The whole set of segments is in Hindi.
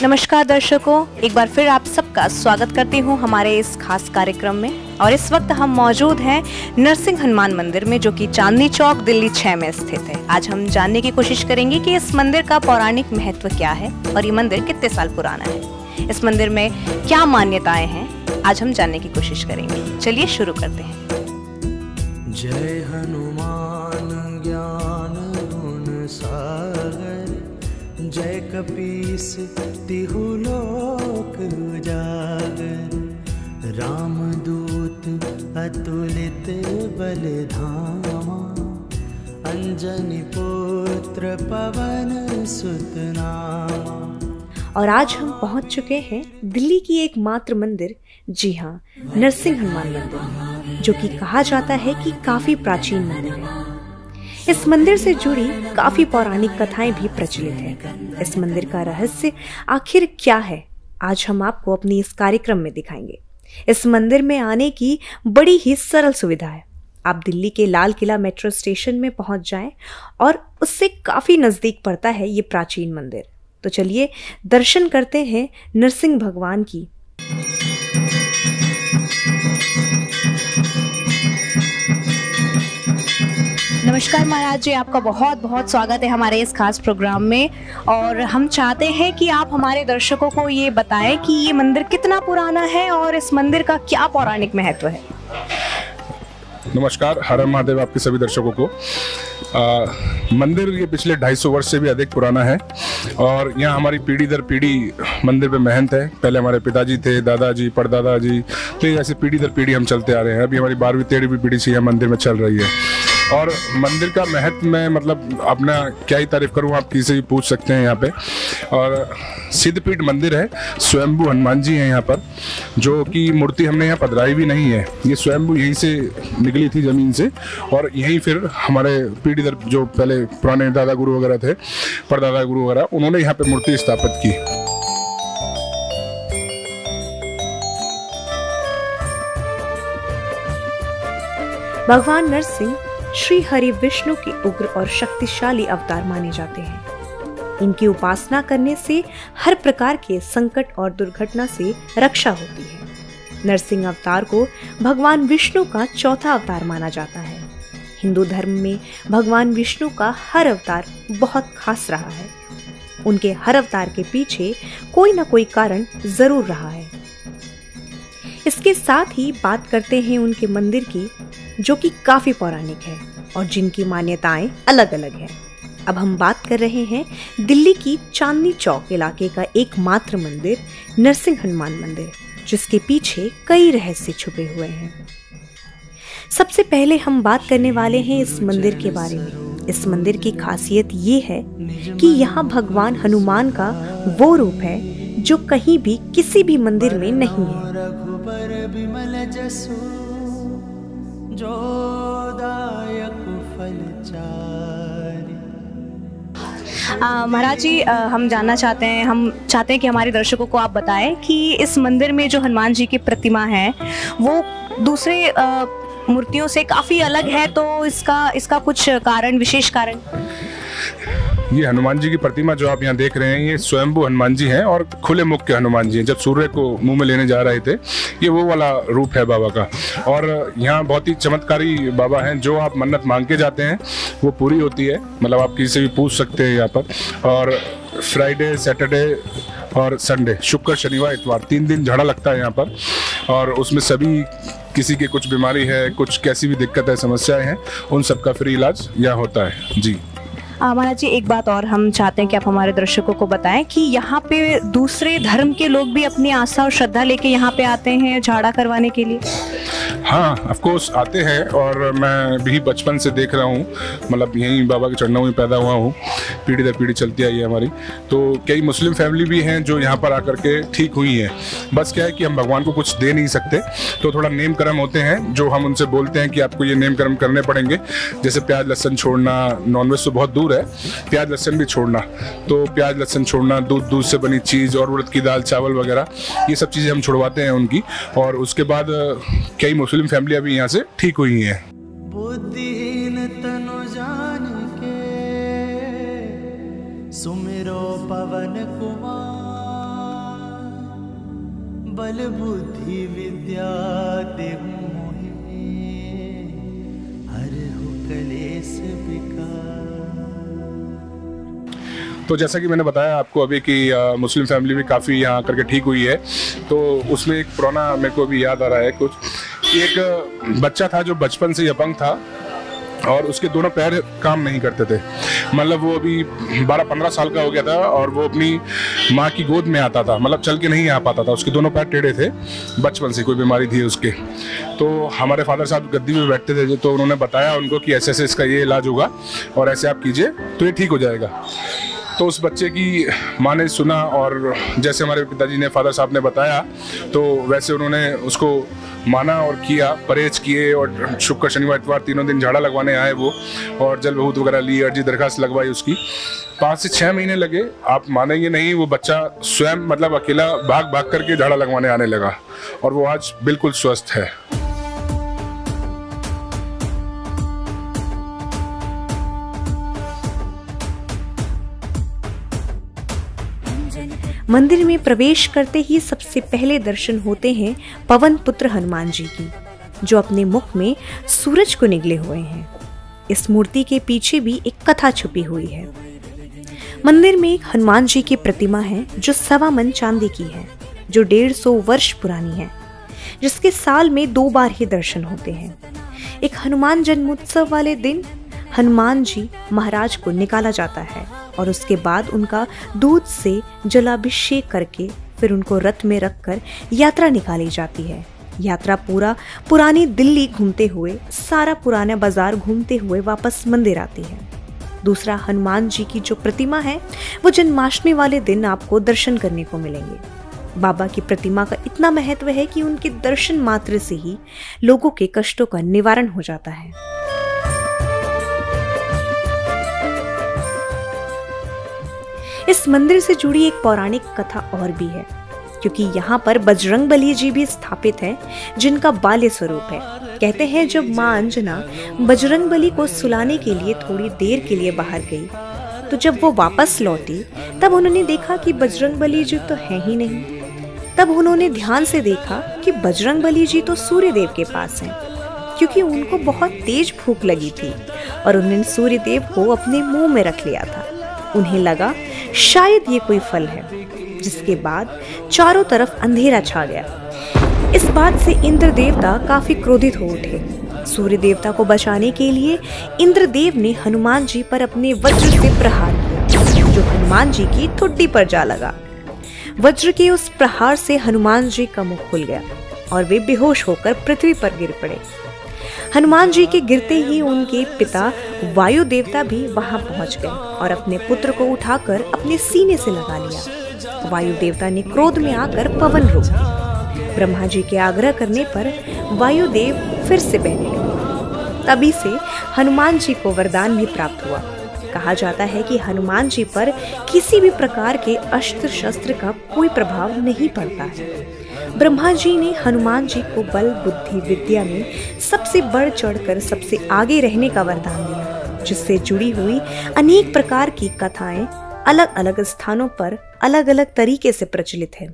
नमस्कार दर्शकों, एक बार फिर आप सबका स्वागत करती हूँ हमारे इस खास कार्यक्रम में। और इस वक्त हम मौजूद हैं नरसिंह हनुमान मंदिर में, जो कि चांदनी चौक दिल्ली 6 में स्थित है। आज हम जानने की कोशिश करेंगे कि इस मंदिर का पौराणिक महत्व क्या है और ये मंदिर कितने साल पुराना है, इस मंदिर में क्या मान्यताएं हैं, आज हम जानने की कोशिश करेंगे। चलिए शुरू करते हैं। जय हनुमान ज्ञान गुण सागर, जय कपीस तिहु लोक उजागर, रामदूत अतुलित बल धामा, अंजनी पुत्र पवन सुत नामा। और आज हम पहुंच चुके हैं दिल्ली की एकमात्र मंदिर, जी हाँ, नरसिंह हनुमान मंदिर, जो कि कहा जाता है कि काफी प्राचीन मंदिर है। इस मंदिर से जुड़ी काफी पौराणिक कथाएं भी प्रचलित हैं। इस मंदिर का रहस्य आखिर क्या है, आज हम आपको अपनी इस कार्यक्रम में दिखाएंगे। इस मंदिर में आने की बड़ी ही सरल सुविधा है। आप दिल्ली के लाल किला मेट्रो स्टेशन में पहुंच जाएं और उससे काफी नजदीक पड़ता है ये प्राचीन मंदिर। तो चलिए दर्शन करते हैं नरसिंह भगवान की। नमस्कार महाराज जी, आपका बहुत बहुत स्वागत है हमारे इस खास प्रोग्राम में। और हम चाहते हैं कि आप हमारे दर्शकों को ये बताएं कि ये मंदिर कितना पुराना है और इस मंदिर का क्या पौराणिक महत्व है। नमस्कार, हर हर महादेव आपके सभी दर्शकों को। मंदिर ये पिछले 250 वर्ष से भी अधिक पुराना है और यहाँ हमारी पीढ़ी दर पीढ़ी मंदिर पे मेहनत है। पहले हमारे पिताजी थे, दादाजी, परदादाजी, तो ऐसे पीढ़ी दर पीढ़ी हम चलते आ रहे हैं। अभी हमारी 12वीं 13वीं पीढ़ी से यह मंदिर में चल रही है। और मंदिर का महत्व में मतलब अपना क्या ही तारीफ करूँ, आप किसी भी पूछ सकते हैं यहाँ पे। और सिद्धपीठ मंदिर है, स्वयंभू हनुमान जी हैं यहाँ पर, जो कि मूर्ति हमने यहाँ पधराई भी नहीं है। ये स्वयंभू यहीं से निकली थी जमीन से और यहीं फिर हमारे पीढ़ी दर जो पहले पुराने दादा गुरु वगैरह थे, परदादा गुरु वगैरह, उन्होंने यहाँ पे मूर्ति स्थापित की। भगवान नरसिंह श्री हरि विष्णु के उग्र और शक्तिशाली अवतार माने जाते हैं। इनकी उपासना करने से हर प्रकार के संकट और दुर्घटना से रक्षा होती है। नरसिंह अवतार को भगवान विष्णु का चौथा अवतार माना जाता है। हिंदू धर्म में भगवान विष्णु का हर अवतार बहुत खास रहा है। उनके हर अवतार के पीछे कोई ना कोई कारण जरूर रहा है। इसके साथ ही बात करते हैं उनके मंदिर की, जो कि काफी पौराणिक है और जिनकी मान्यताएं अलग अलग हैं। अब हम बात कर रहे हैं दिल्ली की चांदनी चौक इलाके का एकमात्र मंदिर, नरसिंह हनुमान मंदिर, जिसके पीछे कई रहस्य छुपे हुए हैं। सबसे पहले हम बात करने वाले हैं इस मंदिर के बारे में। इस मंदिर की खासियत ये है कि यहाँ भगवान हनुमान का वो रूप है जो कहीं भी किसी भी मंदिर में नहीं है। महाराज जी, हम जानना चाहते हैं, हम चाहते हैं कि हमारे दर्शकों को आप बताएं कि इस मंदिर में जो हनुमान जी की प्रतिमा है वो दूसरे मूर्तियों से काफ़ी अलग है, तो इसका कुछ कारण, विशेष कारण? ये हनुमान जी की प्रतिमा जो आप यहाँ देख रहे हैं, ये स्वयंभू हनुमान जी हैं और खुले मुख के हनुमान जी हैं। जब सूर्य को मुंह में लेने जा रहे थे, ये वो वाला रूप है बाबा का। और यहाँ बहुत ही चमत्कारी बाबा हैं, जो आप मन्नत मांग के जाते हैं वो पूरी होती है। मतलब आप किसी से भी पूछ सकते हैं यहाँ पर। और फ्राइडे, सैटरडे और संडे, शुक्र, शनिवार, इतवार, 3 दिन झाड़ा लगता है यहाँ पर। और उसमें सभी किसी की कुछ बीमारी है, कुछ कैसी भी दिक्कत है, समस्याएं हैं, उन सबका फ्री इलाज यहाँ होता है। जी महाराज जी, एक बात और हम चाहते हैं कि आप हमारे दर्शकों को बताएं कि यहाँ पे दूसरे धर्म के लोग भी अपनी आस्था और श्रद्धा लेके यहाँ पे आते हैं झाड़ा करवाने के लिए। हाँ, ऑफ कोर्स आते हैं। और मैं भी बचपन से देख रहा हूँ, मतलब यहीं बाबा के चरणों में पैदा हुआ हूँ, पीढ़ी दर पीढ़ी चलती आई है हमारी। तो कई मुस्लिम फैमिली भी हैं जो यहाँ पर आकर के ठीक हुई हैं। बस क्या है कि हम भगवान को कुछ दे नहीं सकते, तो थोड़ा नेम कर्म होते हैं जो हम उनसे बोलते हैं कि आपको ये नेम कर्म करने पड़ेंगे। जैसे प्याज लहसुन छोड़ना, नॉनवेज तो बहुत दूर है, प्याज लहसुन भी छोड़ना। तो प्याज लहसुन छोड़ना, दूध से बनी चीज़ और उड़द की दाल, चावल वगैरह, ये सब चीज़ें हम छुड़वाते हैं उनकी। और उसके बाद कई मुस्लिम फैमिली अभी यहाँ से ठीक हुई हैं। बुद्धिहीन तनु जान के सुमिरो पवन कुमार, बल बुद्धि विद्या देहु मोहे, हरहु कलेश विकार। तो जैसा कि मैंने बताया आपको अभी कि मुस्लिम फैमिली भी काफ़ी यहाँ करके ठीक हुई है, तो उसमें एक पुराना मेरे को भी याद आ रहा है कुछ कि एक बच्चा था जो बचपन से ही अपंग था और उसके दोनों पैर काम नहीं करते थे। मतलब वो अभी 12-15 साल का हो गया था और वो अपनी माँ की गोद में आता था, मतलब चल के नहीं आ पाता था, उसके दोनों पैर टेढ़े थे, बचपन से कोई बीमारी थी उसके। तो हमारे फादर साहब गद्दी में बैठते थे तो उन्होंने बताया उनको कि ऐसे ऐसे इसका ये इलाज होगा और ऐसे आप कीजिए तो ये ठीक हो जाएगा। तो उस बच्चे की माँ ने सुना और जैसे हमारे पिताजी ने, फादर साहब ने बताया, तो वैसे उन्होंने उसको माना और किया, परहेज किए और शुक्र शनिवार इतवार तीनों दिन झाड़ा लगवाने आए वो, और जल बहुत वगैरह ली, अर्जी दरखास्त लगवाई उसकी। 5 से 6 महीने लगे, आप मानेंगे नहीं, वो बच्चा स्वयं मतलब अकेला भाग भाग करके झाड़ा लगवाने आने लगा और वो आज बिल्कुल स्वस्थ है। मंदिर में प्रवेश करते ही सबसे पहले दर्शन होते हैं पवन पुत्र हनुमान जी की, जो अपने मुख में सूरज को निगले हुए हैं। इस मूर्ति के पीछे भी एक कथा छुपी हुई है। मंदिर में एक हनुमान जी की प्रतिमा है जो 1.25 मन चांदी की है, जो 150 वर्ष पुरानी है, जिसके साल में 2 बार ही दर्शन होते हैं। एक हनुमान जन्मोत्सव वाले दिन हनुमान जी महाराज को निकाला जाता है और उसके बाद उनका दूध से जलाभिषेक करके फिर उनको रथ में रखकर यात्रा निकाली जाती है। यात्रा पूरा पुरानी दिल्ली घूमते हुए, सारा पुराना बाजार घूमते हुए वापस मंदिर आती है। दूसरा, हनुमान जी की जो प्रतिमा है वो जन्माष्टमी वाले दिन आपको दर्शन करने को मिलेंगे। बाबा की प्रतिमा का इतना महत्व है कि उनके दर्शन मात्र से ही लोगों के कष्टों का निवारण हो जाता है। इस मंदिर से जुड़ी एक पौराणिक कथा और भी है, क्योंकि यहाँ पर बजरंगबली जी भी स्थापित हैं, जिनका बाल्य स्वरूप है। कहते हैं जब माँ अंजना बजरंगबली को सुलाने के लिए थोड़ी देर के लिए बाहर गई, तो जब वो वापस लौटी तब उन्होंने देखा कि बजरंगबली जी तो है ही नहीं। तब उन्होंने ध्यान से देखा कि बजरंगबली जी तो सूर्यदेव के पास हैं, क्योंकि उनको बहुत तेज भूख लगी थी और उन्होंने सूर्यदेव को अपने मुंह में रख लिया था। उन्हें लगा शायद ये कोई फल है, जिसके बाद चारों तरफ अंधेरा छा गया। इस बात से इंद्र देवता काफी क्रोधित हो उठे। सूर्य देवता को बचाने के लिए इंद्रदेव ने हनुमान जी पर अपने वज्र से प्रहार किया, जो हनुमान जी की ठुड्डी पर जा लगा। वज्र के उस प्रहार से हनुमान जी का मुख खुल गया और वे बेहोश होकर पृथ्वी पर गिर पड़े। हनुमान जी के गिरते ही उनके पिता वायु देवता भी वहां पहुंच गए और अपने पुत्र को उठाकर अपने सीने से लगा लिया। वायु देवता ने क्रोध में आकर पवन रूप। ब्रह्मा जी के आग्रह करने पर वायुदेव फिर से बहने लगे। तभी से हनुमान जी को वरदान भी प्राप्त हुआ। कहा जाता है कि हनुमान जी पर किसी भी प्रकार के अस्त्र शस्त्र का कोई प्रभाव नहीं पड़ता है। ब्रह्मा जी ने हनुमान जी को बल बुद्धि विद्या में सबसे बढ़ चढ़कर सबसे आगे रहने का वरदान दिया, जिससे जुड़ी हुई अनेक प्रकार की कथाएं अलग अलग स्थानों पर अलग अलग तरीके से प्रचलित है।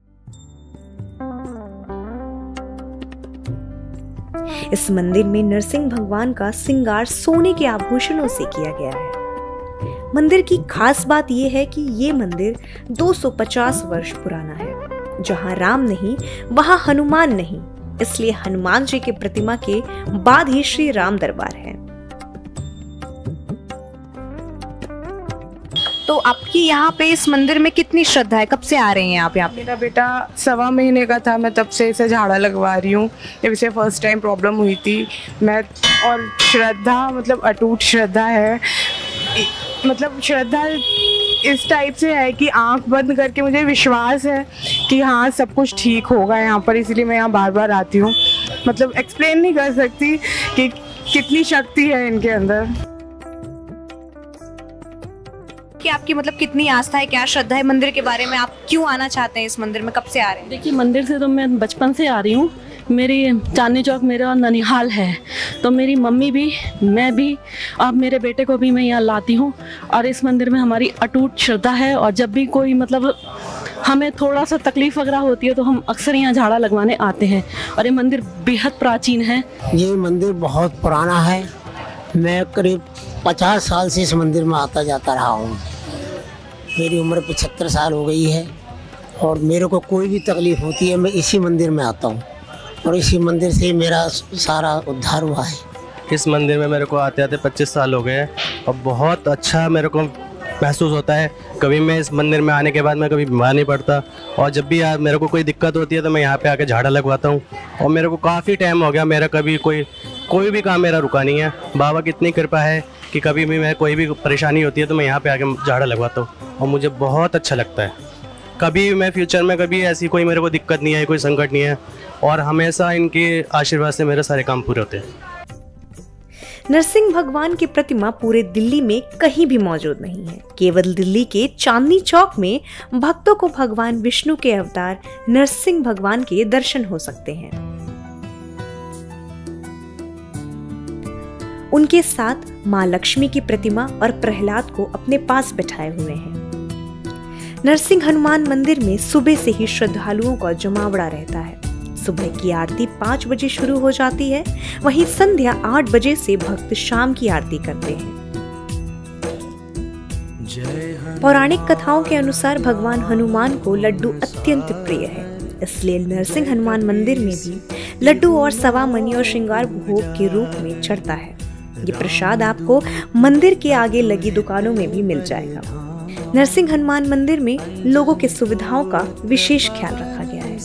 इस मंदिर में नरसिंह भगवान का श्रृंगार सोने के आभूषणों से किया गया है। मंदिर की खास बात यह है कि ये मंदिर 250 वर्ष पुराना है। जहां राम नहीं वहां हनुमान नहीं, इसलिए हनुमान जी की प्रतिमा के बाद ही श्री राम दरबार है। तो आपकी यहाँ पे इस मंदिर में कितनी श्रद्धा है? कब से आ रहे हैं आप यहाँ पे? मेरा बेटा 1.25 महीने का था, मैं तब से इसे झाड़ा लगवा रही हूँ। जब इसे फर्स्ट टाइम प्रॉब्लम हुई थी मैं, और श्रद्धा मतलब अटूट श्रद्धा है। मतलब श्रद्धा इस टाइप से है कि आंख बंद करके मुझे विश्वास है कि हाँ सब कुछ ठीक होगा यहाँ पर, इसलिए मैं यहाँ बार बार आती हूँ। मतलब एक्सप्लेन नहीं कर सकती कि कितनी शक्ति है इनके अंदर। कि आपकी मतलब कितनी आस्था है, क्या श्रद्धा है मंदिर के बारे में? आप क्यों आना चाहते हैं इस मंदिर में? कब से आ रहे हैं? देखिए मंदिर से तो मैं बचपन से आ रही हूँ। मेरी चांदनी चौक मेरा ननिहाल है, तो मेरी मम्मी भी, मैं भी, अब मेरे बेटे को भी मैं यहाँ लाती हूँ। और इस मंदिर में हमारी अटूट श्रद्धा है। और जब भी कोई मतलब हमें थोड़ा सा तकलीफ वगैरह होती है तो हम अक्सर यहाँ झाड़ा लगवाने आते हैं। और ये मंदिर बेहद प्राचीन है। ये मंदिर बहुत पुराना है। मैं करीब 50 साल से इस मंदिर में आता जाता रहा हूँ। मेरी उम्र 75 साल हो गई है और मेरे को कोई भी तकलीफ़ होती है मैं इसी मंदिर में आता हूँ और इसी मंदिर से मेरा सारा उद्धार हुआ है। इस मंदिर में मेरे को आते आते 25 साल हो गए हैं और बहुत अच्छा मेरे को महसूस होता है। कभी मैं इस मंदिर में आने के बाद मैं कभी बीमार नहीं पड़ता और जब भी मेरे को कोई दिक्कत होती है तो मैं यहाँ पे आके झाड़ा लगवाता हूँ। और मेरे को काफ़ी टाइम हो गया, मेरा कभी कोई भी काम मेरा रुका नहीं है। बाबा की इतनी कृपा है कि कभी भी मैं कोई भी परेशानी होती है तो मैं यहाँ पे आके झाड़ा लगवाता हूँ और मुझे बहुत अच्छा लगता है। कभी मैं फ्यूचर में कभी ऐसी कोई मेरे को दिक्कत नहीं है, कोई संकट नहीं है और हमेशा इनके आशीर्वाद से मेरे सारे काम पूरे होते हैं। नरसिंह भगवान की प्रतिमा पूरे दिल्ली में कहीं भी मौजूद नहीं है। केवल दिल्ली के चांदनी चौक में भक्तों को भगवान विष्णु के अवतार नरसिंह भगवान के दर्शन हो सकते हैं। उनके साथ मां लक्ष्मी की प्रतिमा और प्रहलाद को अपने पास बिठाए हुए हैं। नरसिंह हनुमान मंदिर में सुबह से ही श्रद्धालुओं का जमावड़ा रहता है। सुबह की आरती 5 बजे शुरू हो जाती है, वहीं संध्या 8 बजे से भक्त शाम की आरती करते हैं। पौराणिक कथाओं के अनुसार भगवान हनुमान को लड्डू अत्यंत प्रिय है, इसलिए नरसिंह हनुमान मंदिर में भी लड्डू और सवा मनी और श्रृंगार भोग के रूप में चढ़ता है। ये प्रसाद आपको मंदिर के आगे लगी दुकानों में भी मिल जाएगा। नरसिंह हनुमान मंदिर में लोगों की सुविधाओं का विशेष ख्याल रखा गया है।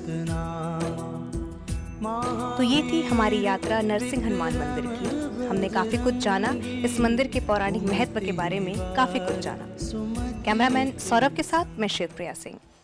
तो ये थी हमारी यात्रा नरसिंह हनुमान मंदिर की। हमने काफी कुछ जाना, इस मंदिर के पौराणिक महत्व के बारे में काफी कुछ जाना। कैमरामैन सौरभ के साथ मैं शिवप्रिया सिंह।